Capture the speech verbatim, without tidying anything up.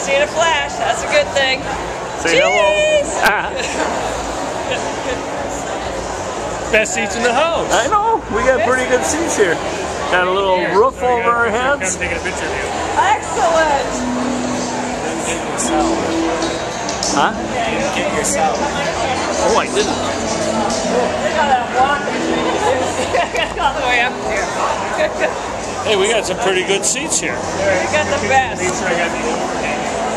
seen a flash. That's a good thing. Say Cheese! hello. Best seats in the house. I know. We got pretty good seats here. Got a little roof Oh, over our I'm heads. taking a picture of you. Excellent. Huh? Get yourself. Oh, I didn't. You're gonna walk all the way up here. Hey, we got some pretty good seats here. You got the best. Make sure I got the overhang.